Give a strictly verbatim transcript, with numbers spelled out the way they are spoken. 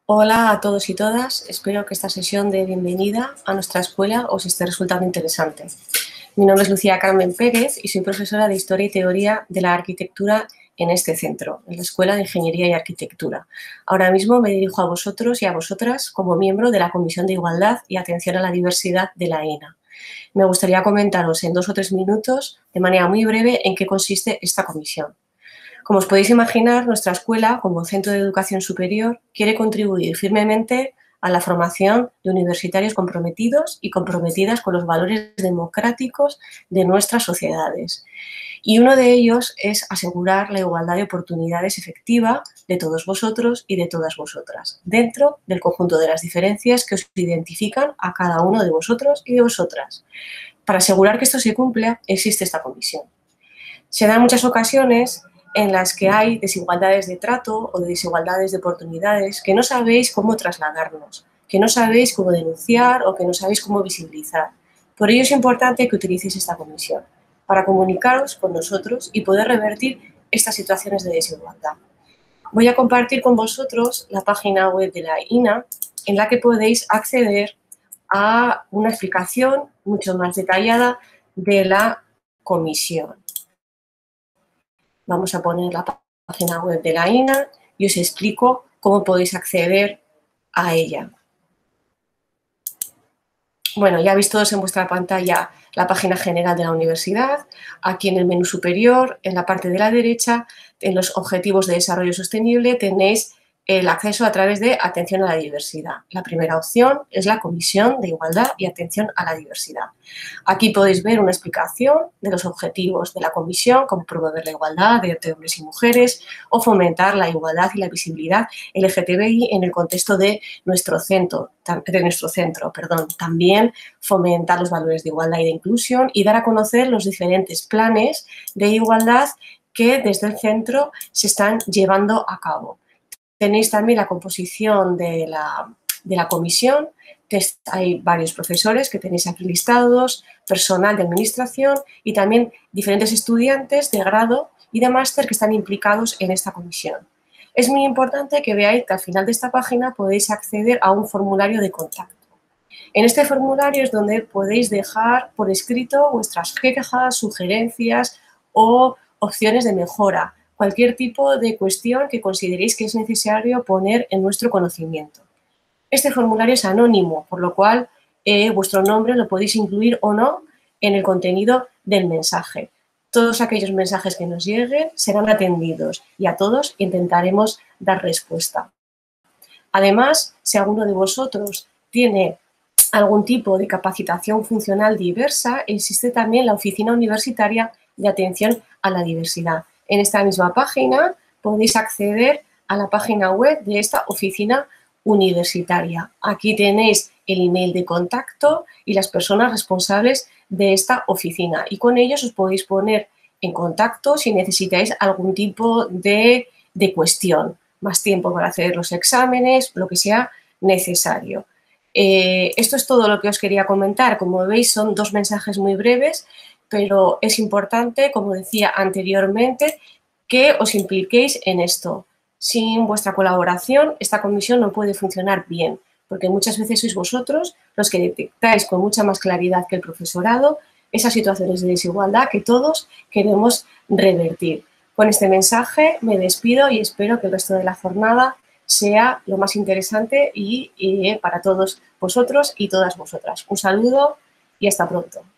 Hola a todos y todas, espero que esta sesión de bienvenida a nuestra escuela os esté resultando interesante. Mi nombre es Lucía Carmen Pérez y soy profesora de Historia y Teoría de la Arquitectura en este centro, en la Escuela de Ingeniería y Arquitectura. Ahora mismo me dirijo a vosotros y a vosotras como miembro de la Comisión de Igualdad y Atención a la Diversidad de la E N A. Me gustaría comentaros en dos o tres minutos, de manera muy breve, en qué consiste esta comisión. Como os podéis imaginar, nuestra escuela, como centro de educación superior, quiere contribuir firmemente a la formación de universitarios comprometidos y comprometidas con los valores democráticos de nuestras sociedades. Y uno de ellos es asegurar la igualdad de oportunidades efectiva de todos vosotros y de todas vosotras, dentro del conjunto de las diferencias que os identifican a cada uno de vosotros y de vosotras. Para asegurar que esto se cumpla, existe esta comisión. Se dan muchas ocasiones en las que hay desigualdades de trato o de desigualdades de oportunidades que no sabéis cómo trasladarnos, que no sabéis cómo denunciar o que no sabéis cómo visibilizar. Por ello es importante que utilicéis esta comisión para comunicaros con nosotros y poder revertir estas situaciones de desigualdad. Voy a compartir con vosotros la página web de la I N A en la que podéis acceder a una explicación mucho más detallada de la comisión. Vamos a poner la página web de la I N A y os explico cómo podéis acceder a ella. Bueno, ya habéis todos en vuestra pantalla la página general de la universidad. Aquí en el menú superior, en la parte de la derecha, en los objetivos de desarrollo sostenible, tenéis el acceso a través de Atención a la Diversidad. La primera opción es la Comisión de Igualdad y Atención a la Diversidad. Aquí podéis ver una explicación de los objetivos de la comisión, como promover la igualdad entre hombres y mujeres o fomentar la igualdad y la visibilidad L G T B I en el contexto de nuestro centro, de nuestro centro, perdón. También fomentar los valores de igualdad y de inclusión y dar a conocer los diferentes planes de igualdad que desde el centro se están llevando a cabo. Tenéis también la composición de la, de la comisión, que hay varios profesores que tenéis aquí listados, personal de administración y también diferentes estudiantes de grado y de máster que están implicados en esta comisión. Es muy importante que veáis que al final de esta página podéis acceder a un formulario de contacto. En este formulario es donde podéis dejar por escrito vuestras quejas, sugerencias o opciones de mejora, cualquier tipo de cuestión que consideréis que es necesario poner en nuestro conocimiento. Este formulario es anónimo, por lo cual eh, vuestro nombre lo podéis incluir o no en el contenido del mensaje. Todos aquellos mensajes que nos lleguen serán atendidos y a todos intentaremos dar respuesta. Además, si alguno de vosotros tiene algún tipo de capacitación funcional diversa, existe también la Oficina Universitaria de Atención a la Diversidad. En esta misma página podéis acceder a la página web de esta oficina universitaria. Aquí tenéis el email de contacto y las personas responsables de esta oficina y con ellos os podéis poner en contacto si necesitáis algún tipo de, de cuestión, más tiempo para hacer los exámenes, lo que sea necesario. Eh, esto es todo lo que os quería comentar. Como veis, son dos mensajes muy breves, pero es importante, como decía anteriormente, que os impliquéis en esto. Sin vuestra colaboración, esta comisión no puede funcionar bien, porque muchas veces sois vosotros los que detectáis con mucha más claridad que el profesorado esas situaciones de desigualdad que todos queremos revertir. Con este mensaje me despido y espero que el resto de la jornada sea lo más interesante y, y para todos vosotros y todas vosotras. Un saludo y hasta pronto.